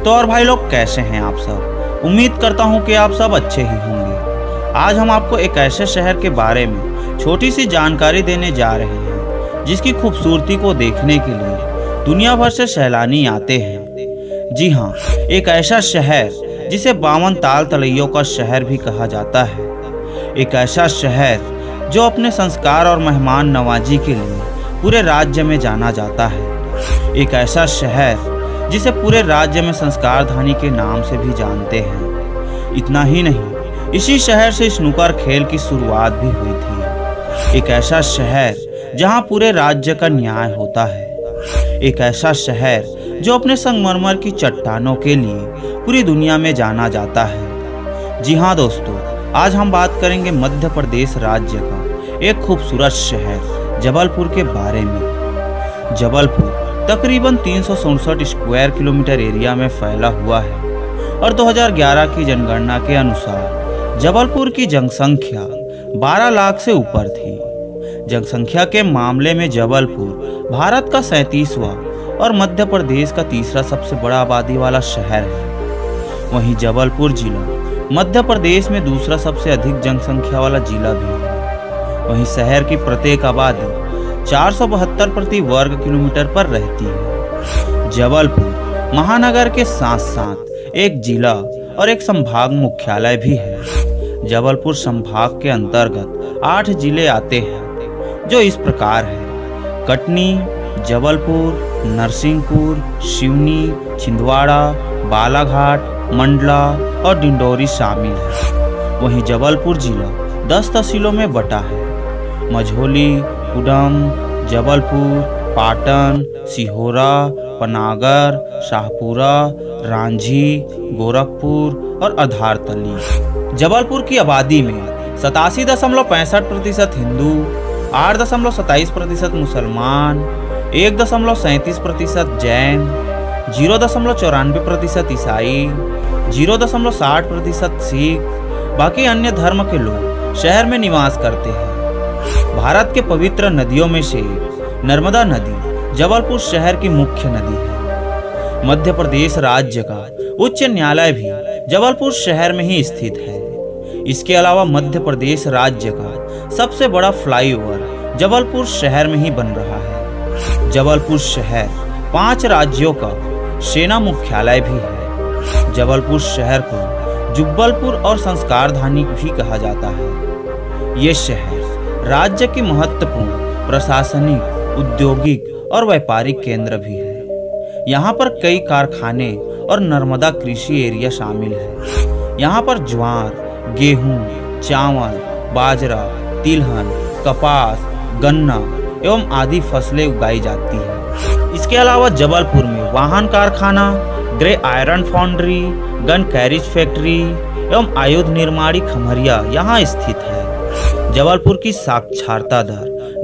तो और भाई लोग कैसे हैं आप सब। उम्मीद करता हूं कि आप सब अच्छे ही होंगे। आज हम आपको एक ऐसे शहर के बारे में छोटी सी जानकारी देने जा रहे हैं जिसकी खूबसूरती को देखने के लिए दुनिया भर से सैलानी आते हैं। जी हाँ, एक ऐसा शहर जिसे 52 ताल तलैयों का शहर भी कहा जाता है। एक ऐसा शहर जो अपने संस्कार और मेहमान नवाजी के लिए पूरे राज्य में जाना जाता है। एक ऐसा शहर जिसे पूरे राज्य में संस्कारधानी के नाम से भी जानते हैं। इतना ही नहीं, इसी शहर से स्नूकर खेल की शुरुआत भी हुई थी। एक ऐसा शहर जहां पूरे राज्य का न्याय होता है। एक ऐसा शहर जो अपने संगमरमर की चट्टानों के लिए पूरी दुनिया में जाना जाता है। जी हाँ दोस्तों, आज हम बात करेंगे मध्य प्रदेश राज्य का एक खूबसूरत शहर जबलपुर के बारे में। जबलपुर तकरीबन 367 स्क्वायर किलोमीटर एरिया में फैला हुआ है और 2011 की जनगणना के अनुसार जबलपुर की जनसंख्या 12 लाख से ऊपर थी। जनसंख्या के मामले में जबलपुर भारत का 37वां और मध्य प्रदेश का तीसरा सबसे बड़ा आबादी वाला शहर है। वहीं जबलपुर जिला मध्य प्रदेश में दूसरा सबसे अधिक जनसंख्या वाला जिला भी है। वहीं शहर की प्रत्येक आबादी 472 प्रति वर्ग किलोमीटर पर रहती है। जबलपुर महानगर के साथ साथ एक जिला और एक संभाग मुख्यालय भी है। जबलपुर संभाग के अंतर्गत 8 जिले आते हैं जो इस प्रकार है: कटनी, जबलपुर, नरसिंहपुर, सिवनी, छिंदवाड़ा, बालाघाट, मंडला और डिंडोरी शामिल है। वहीं जबलपुर जिला 10 तहसीलों में बटा है: मझौली, उडम, जबलपुर, पाटन, सिहोरा, पनागर, शाहपुरा, रांझी, गोरखपुर और आधारतली। जबलपुर की आबादी में 87.65% हिंदू, 8.27% मुसलमान, 1.37% जैन, 0.94% ईसाई, 0.60% सिख, बाकी अन्य धर्म के लोग शहर में निवास करते हैं। भारत के पवित्र नदियों में से नर्मदा नदी जबलपुर शहर की मुख्य नदी है। मध्य प्रदेश राज्य का उच्च न्यायालय भी जबलपुर शहर में ही स्थित है। इसके अलावा मध्य प्रदेश राज्य का सबसे बड़ा फ्लाईओवर जबलपुर शहर में ही बन रहा है। जबलपुर शहर 5 राज्यों का सेना मुख्यालय भी है। जबलपुर शहर को जुब्बलपुर और संस्कारधानी भी कहा जाता है। ये शहर राज्य की महत्वपूर्ण प्रशासनिक, औद्योगिक और व्यापारिक केंद्र भी है। यहाँ पर कई कारखाने और नर्मदा कृषि एरिया शामिल है। यहाँ पर ज्वार, गेहूं, चावल, बाजरा, तिलहन, कपास, गन्ना एवं आदि फसलें उगाई जाती है। इसके अलावा जबलपुर में वाहन कारखाना, grey iron foundry, gun carriage factory एवं आयुध निर्माणी खमरिया यहाँ स्थित है। जबलपुर की साक्षरता दर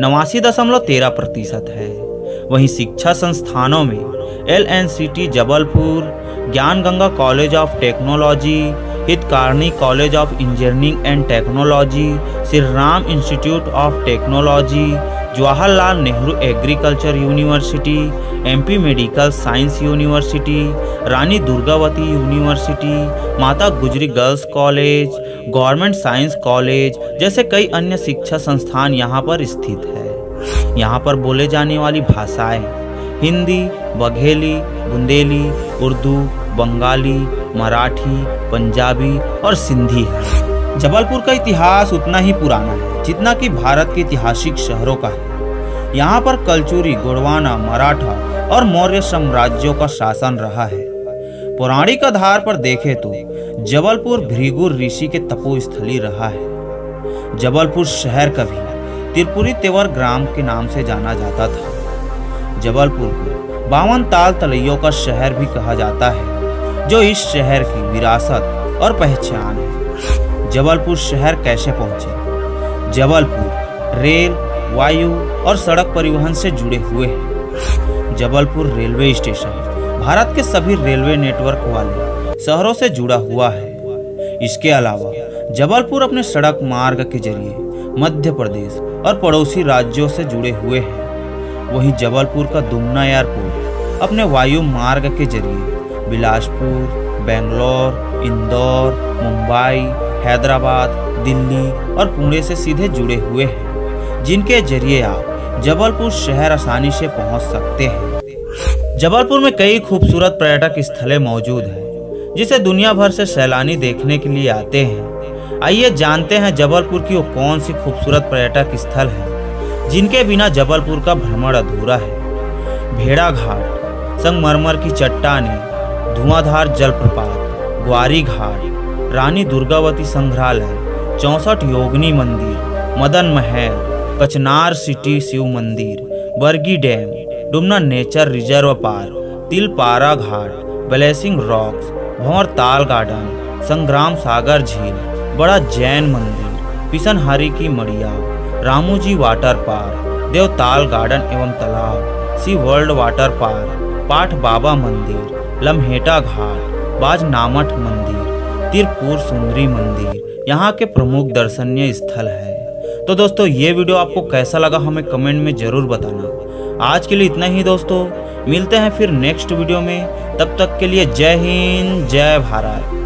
89.13% है। वहीं शिक्षा संस्थानों में LNCT Jabalpur, Gyan Ganga college of technology, Hitkarini college of engineering and technology, Shri Ram institute of technology, Jawaharlal Nehru agriculture university, MP medical science university, Rani Durgavati university, Mata Gujri girls college, government science college जैसे कई अन्य शिक्षा संस्थान यहाँ पर स्थित है। यहाँ पर बोले जाने वाली भाषाएं हिंदी, बघेली, बुंदेली, उर्दू, बंगाली, मराठी, पंजाबी और सिंधी है। जबलपुर का इतिहास उतना ही पुराना है जितना कि भारत के ऐतिहासिक शहरों का है। यहाँ पर कलचुरी, गोंडवाना, मराठा और मौर्य साम्राज्यों का शासन रहा है। पौराणिक आधार पर देखें तो जबलपुर भृगु ऋषि के तपोस्थली रहा है। जबलपुर शहर कभी त्रिपुरी तेवर ग्राम के नाम से जाना जाता था। जबलपुर को 52 ताल तलैयों का शहर भी कहा जाता है, जो इस शहर की विरासत और पहचान है। जबलपुर शहर कैसे पहुंचे? जबलपुर रेल, वायु और सड़क परिवहन से जुड़े हुए हैं। जबलपुर रेलवे स्टेशन भारत के सभी रेलवे नेटवर्क वाले शहरों से जुड़ा हुआ है। इसके अलावा जबलपुर अपने सड़क मार्ग के जरिए मध्य प्रदेश और पड़ोसी राज्यों से जुड़े हुए हैं। वहीं जबलपुर का दुमना एयरपोर्ट अपने वायु मार्ग के जरिए बिलासपुर, बेंगलोर, इंदौर, मुंबई, हैदराबाद, दिल्ली और पुणे से सीधे जुड़े हुए हैं, जिनके जरिए आप जबलपुर शहर आसानी से पहुंच सकते हैं। जबलपुर में कई खूबसूरत पर्यटक स्थलें मौजूद हैं, जिसे दुनिया भर से सैलानी देखने के लिए आते हैं। आइए जानते हैं जबलपुर की वो कौन सी खूबसूरत पर्यटक स्थल है जिनके बिना जबलपुर का भ्रमण अधूरा है। भेड़ा घाट, संगमरमर की चट्टानें, धुआंधार जलप्रपात, ग्वारी घाट, रानी दुर्गावती संग्रहालय, 64 योगिनी मंदिर, मदन महल, कचनार सिटी शिव मंदिर, Bargi dam, Dumna nature reserve park, Tilpara Ghat, blessing rocks, Bhanwar Tal garden, संग्राम सागर झील, बड़ा जैन मंदिर, पिसनहारी की Madiya, Ramuji water park, Devtal garden एवं तालाब, सी वर्ल्ड वाटर पार्क, पाठ बाबा मंदिर, लम्हेटा घाट, बाज नामठ मंदिर, तिरपुर सुंदरी मंदिर यहाँ के प्रमुख दर्शनीय स्थल है। तो दोस्तों ये वीडियो आपको कैसा लगा हमें कमेंट में जरूर बताना। आज के लिए इतना ही दोस्तों, मिलते हैं फिर नेक्स्ट वीडियो में। तब तक के लिए जय हिंद, जय भारत।